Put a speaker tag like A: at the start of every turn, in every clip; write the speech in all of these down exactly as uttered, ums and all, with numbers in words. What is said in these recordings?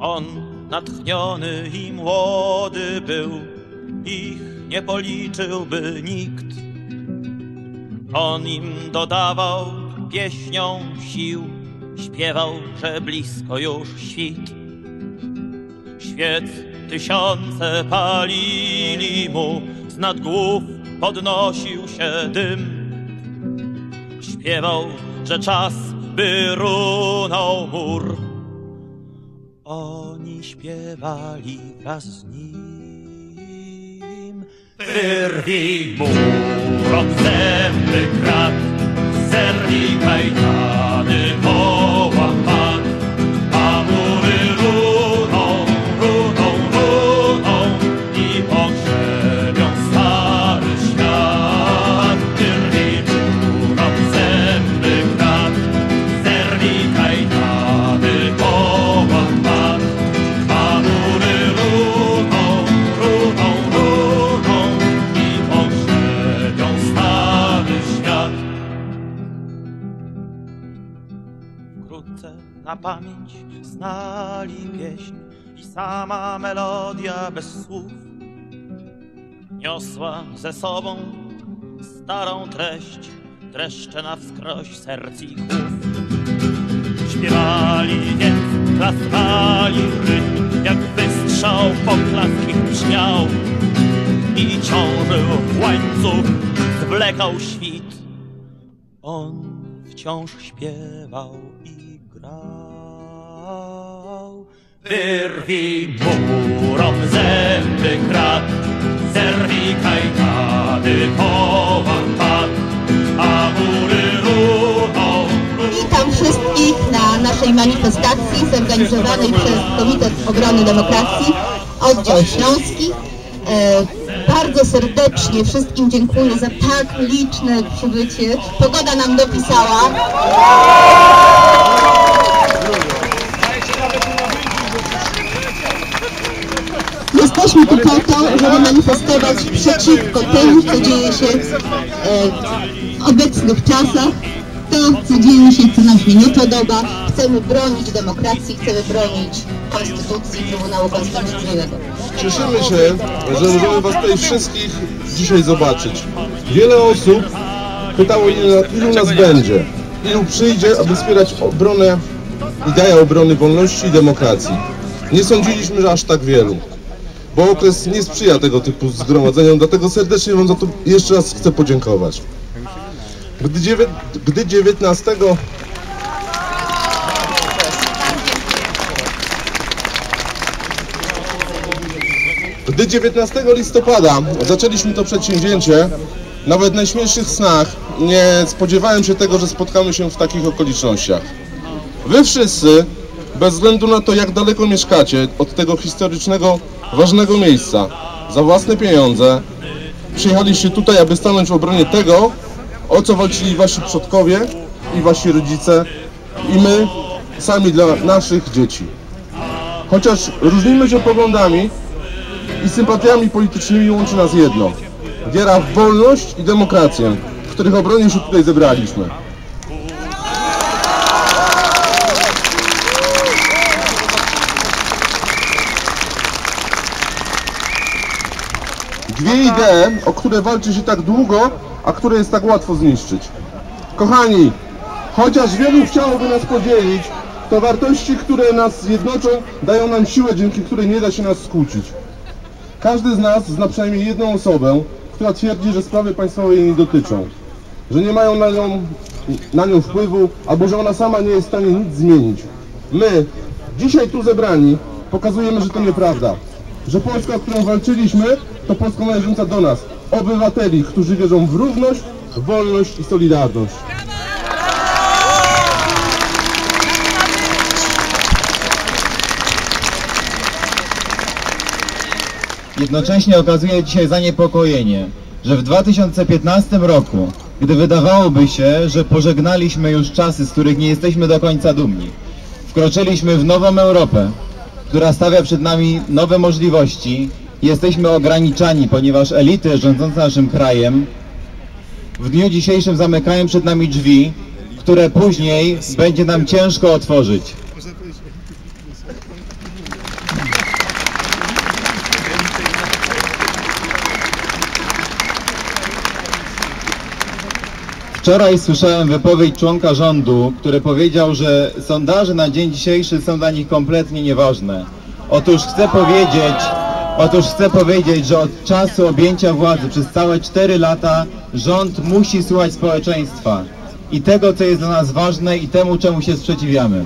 A: On natchniony i młody był, ich nie policzyłby nikt. On im dodawał pieśnią sił, śpiewał, że blisko już świt. Świec tysiące palili mu, z nad głów podnosił się dym. Śpiewał, że czas by runął mur. Oni śpiewali wraz z nim. Wyrwij murom zęby krat, zerwij kajtany połam mat, a mury runą, runą, runą i pogrzebią stary świat. Wyrwij murom zęby krat, zerwij kajtany połam mat, a mury runą, runą, runą i pogrzebią stary świat. Wkrótce na pamięć znali pieśń i sama melodia bez słów niosła ze sobą starą treść, dreszcze na wskroś serc i głów. Śpiewali więc, klaskali rytm, jak wystrzał poklask ich brzmiał i ciążył łańcuch, zwlekał świt. On wciąż śpiewał i grał. Wyrwij murom zęby krat, zerwij kajtany połam pat, a mury runą.
B: Witam wszystkich na naszej manifestacji zorganizowanej przez Komitet Obrony Demokracji, Oddział Śląski. E, bardzo serdecznie wszystkim dziękuję za tak liczne przybycie. Pogoda nam dopisała. Jesteśmy tu po to, żeby manifestować przeciwko temu, co dzieje się e, w obecnych czasach. To, co dzieje się, co nam się nie podoba. Chcemy bronić demokracji, chcemy bronić Konstytucji, Trybunału Konstytucyjnego.
C: Cieszymy się, że możemy Was tutaj wszystkich dzisiaj zobaczyć. Wiele osób pytało, ilu nas będzie, ilu przyjdzie, aby wspierać obronę, ideę obrony wolności i demokracji. Nie sądziliśmy, że aż tak wielu, bo okres nie sprzyja tego typu zgromadzeniom, dlatego serdecznie Wam za to jeszcze raz chcę podziękować. Gdy, dziewię... Gdy dziewiętnastego Gdy dziewiętnastego listopada zaczęliśmy to przedsięwzięcie, nawet w najśmielszych snach nie spodziewałem się tego, że spotkamy się w takich okolicznościach. Wy wszyscy, bez względu na to, jak daleko mieszkacie od tego historycznego, ważnego miejsca, za własne pieniądze przyjechaliście tutaj, aby stanąć w obronie tego, o co walczyli wasi przodkowie i wasi rodzice i my sami dla naszych dzieci. Chociaż różnimy się poglądami i sympatiami politycznymi, łączy nas jedno. Wiara w wolność i demokrację, w których obronie się tutaj zebraliśmy. Dwie idee, o które walczy się tak długo, a które jest tak łatwo zniszczyć. Kochani, chociaż wielu chciałoby nas podzielić, to wartości, które nas jednoczą, dają nam siłę, dzięki której nie da się nas skłócić. Każdy z nas zna przynajmniej jedną osobę, która twierdzi, że sprawy państwowe jej nie dotyczą, że nie mają na nią, na nią wpływu, albo że ona sama nie jest w stanie nic zmienić. My, dzisiaj tu zebrani, pokazujemy, że to nieprawda, że Polska, o którą walczyliśmy, to Polska należąca do nas, obywateli, którzy wierzą w równość, wolność i solidarność.
D: Jednocześnie okazuje dzisiaj zaniepokojenie, że w dwa tysiące piętnastym roku, gdy wydawałoby się, że pożegnaliśmy już czasy, z których nie jesteśmy do końca dumni, wkroczyliśmy w nową Europę, która stawia przed nami nowe możliwości i jesteśmy ograniczani, ponieważ elity rządzące naszym krajem w dniu dzisiejszym zamykają przed nami drzwi, które później będzie nam ciężko otworzyć. Wczoraj słyszałem wypowiedź członka rządu, który powiedział, że sondaże na dzień dzisiejszy są dla nich kompletnie nieważne. Otóż chcę powiedzieć, otóż chcę powiedzieć, że od czasu objęcia władzy przez całe cztery lata rząd musi słuchać społeczeństwa i tego, co jest dla nas ważne i temu, czemu się sprzeciwiamy.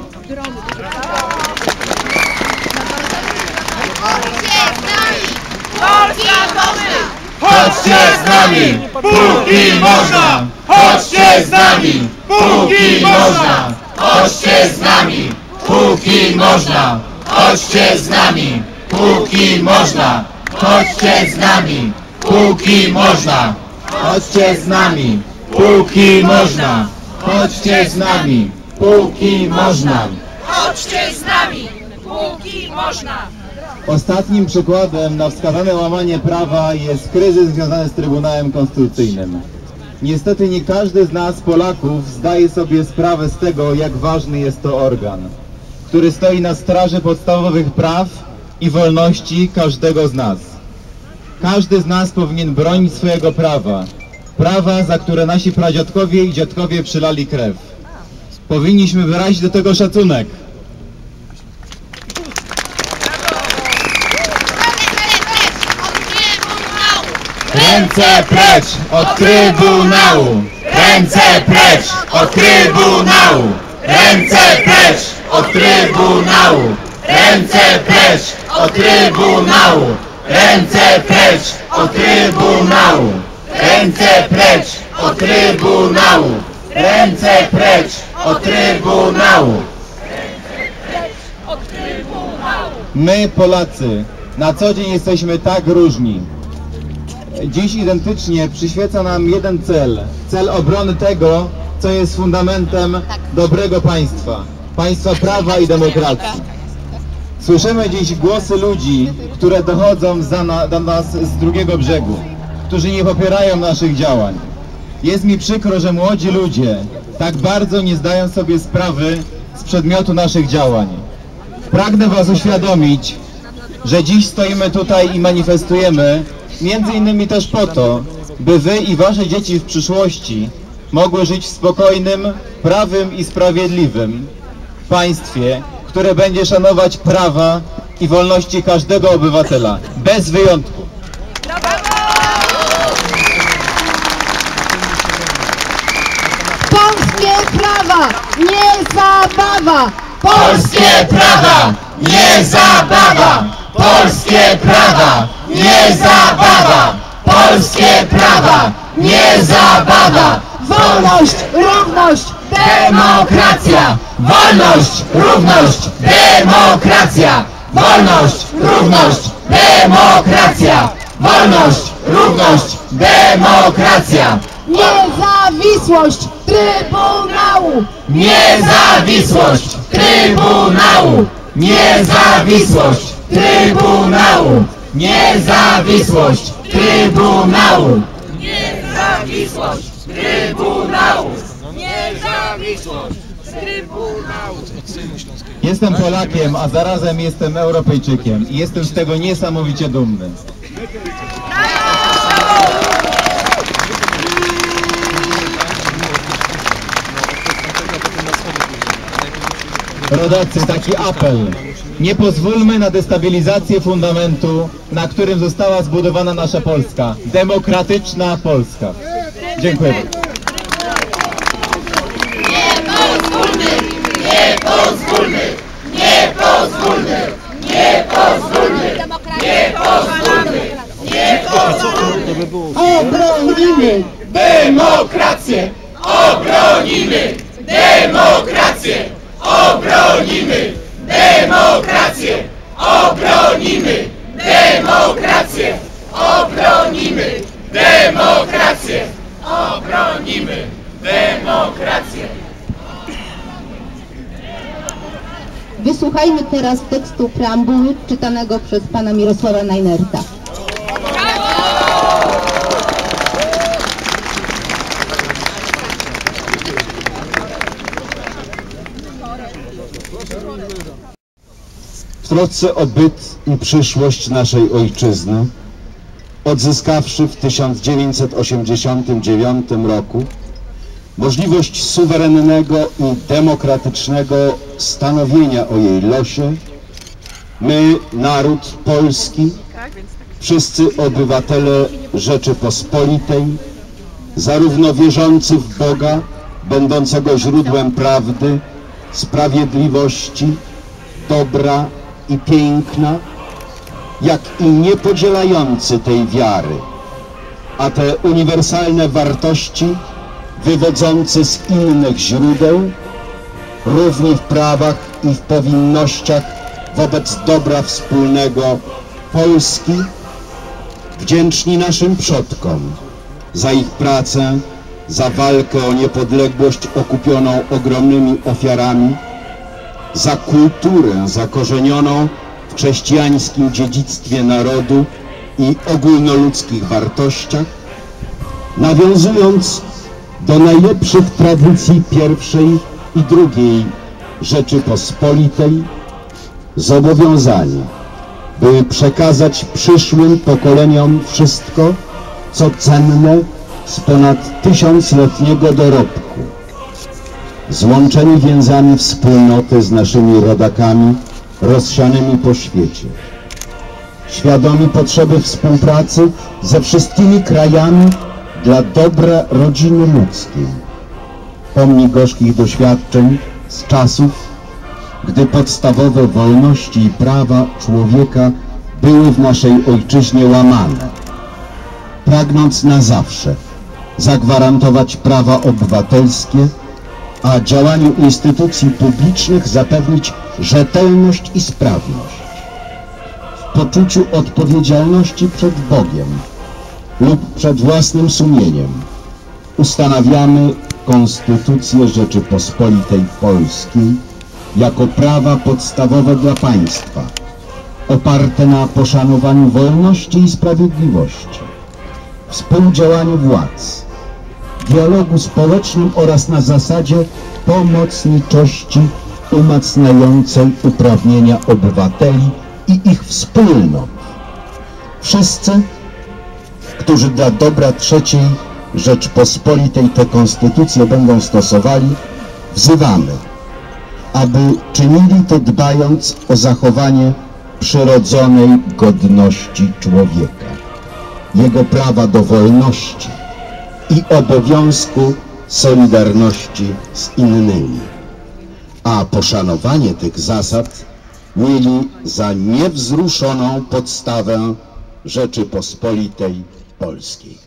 E: Chodźcie z nami, póki można! Chodźcie z nami, póki można! Chodźcie z nami, póki można! Chodźcie z nami, póki można! Chodźcie z nami, póki można!
D: Chodźcie z nami, póki można! Chodźcie z nami, póki można!
E: Chodźcie z nami, póki można!
D: Ostatnim przykładem na wskazane łamanie prawa jest kryzys związany z Trybunałem Konstytucyjnym. Niestety nie każdy z nas, Polaków, zdaje sobie sprawę z tego, jak ważny jest to organ, który stoi na straży podstawowych praw i wolności każdego z nas. Każdy z nas powinien bronić swojego prawa, prawa, za które nasi pradziadkowie i dziadkowie przylali krew. Powinniśmy wyrazić do tego szacunek.
E: Ręce precz od Trybunału! Ręce precz od Trybunału! Ręce precz od Trybunału! Ręce precz od Trybunału! Ręce precz od Trybunału! Ręce precz od Trybunału! Ręce precz od Trybunału!
D: My, Polacy, na co dzień jesteśmy tak różni. Dziś identycznie przyświeca nam jeden cel, cel obrony tego, co jest fundamentem dobrego państwa, państwa prawa i demokracji. Słyszymy dziś głosy ludzi, które dochodzą za na, do nas z drugiego brzegu, którzy nie popierają naszych działań. Jest mi przykro, że młodzi ludzie tak bardzo nie zdają sobie sprawy z przedmiotu naszych działań. Pragnę was uświadomić, że dziś stoimy tutaj i manifestujemy między innymi też po to, by wy i wasze dzieci w przyszłości mogły żyć w spokojnym, prawym i sprawiedliwym państwie, które będzie szanować prawa i wolności każdego obywatela, bez wyjątku.
B: Polskie prawa, nie zabawa!
E: Polskie prawa, nie zabawa! Polskie prawa, nie zabawa! Polskie prawa, nie zabawa!
B: Wolność, równość,
E: Demokracja! Wolność, równość, demokracja! Wolność, równość, demokracja! Wolność, równość, demokracja!
B: niezawisłość Trybunału!
E: Niezawisłość Trybunału! Niezawisłość Trybunału! Niezawisłość Trybunału! Niezawisłość Trybunału! Niezawisłość Trybunału!
D: Jestem Polakiem, a zarazem jestem Europejczykiem i jestem z tego niesamowicie dumny. Rodacy, taki apel. Nie pozwólmy na destabilizację fundamentu, na którym została zbudowana nasza Polska. Demokratyczna Polska. Dziękuję.
E: Nie pozwólmy! Nie pozwólmy! Nie pozwólmy! Nie pozwólmy! Nie pozwólmy! Nie pozwólmy!
B: Obronimy
E: Demokrację! Obronimy! Demokrację! Obronimy! Demokrację! Obronimy! Demokrację! Obronimy! Demokrację! Obronimy! Demokrację!
B: Wysłuchajmy teraz tekstu preambuły czytanego przez pana Mirosława Najnerta.
F: W trosce o byt i przyszłość naszej ojczyzny, odzyskawszy w tysiąc dziewięćset osiemdziesiątym dziewiątym roku możliwość suwerennego i demokratycznego stanowienia o jej losie, my, naród polski, wszyscy obywatele Rzeczypospolitej, zarówno wierzący w Boga, będącego źródłem prawdy, sprawiedliwości, dobra i piękna, jak i niepodzielający tej wiary, a te uniwersalne wartości wywodzące z innych źródeł, równi w prawach i w powinnościach wobec dobra wspólnego Polski, wdzięczni naszym przodkom za ich pracę, za walkę o niepodległość okupioną ogromnymi ofiarami, za kulturę zakorzenioną w chrześcijańskim dziedzictwie narodu i ogólnoludzkich wartościach, nawiązując do najlepszych tradycji pierwszej i drugiej Rzeczypospolitej, zobowiązani, by przekazać przyszłym pokoleniom wszystko, co cenne z ponad tysiącletniego dorobku, złączeni więzami wspólnoty z naszymi rodakami rozsianymi po świecie, świadomi potrzeby współpracy ze wszystkimi krajami dla dobra rodziny ludzkiej, pomni gorzkich doświadczeń z czasów, gdy podstawowe wolności i prawa człowieka były w naszej ojczyźnie łamane, pragnąc na zawsze zagwarantować prawa obywatelskie, a działaniu instytucji publicznych zapewnić rzetelność i sprawność. W poczuciu odpowiedzialności przed Bogiem lub przed własnym sumieniem ustanawiamy Konstytucję Rzeczypospolitej Polskiej jako prawa podstawowe dla państwa, oparte na poszanowaniu wolności i sprawiedliwości, współdziałaniu władz, dialogu społecznym oraz na zasadzie pomocniczości umacniającej uprawnienia obywateli i ich wspólnot. Wszyscy, którzy dla dobra trzeciej Rzeczpospolitej tę konstytucję będą stosowali, wzywamy, aby czynili to dbając o zachowanie przyrodzonej godności człowieka, jego prawa do wolności i obowiązku solidarności z innymi, a poszanowanie tych zasad mieli za niewzruszoną podstawę Rzeczypospolitej Polskiej.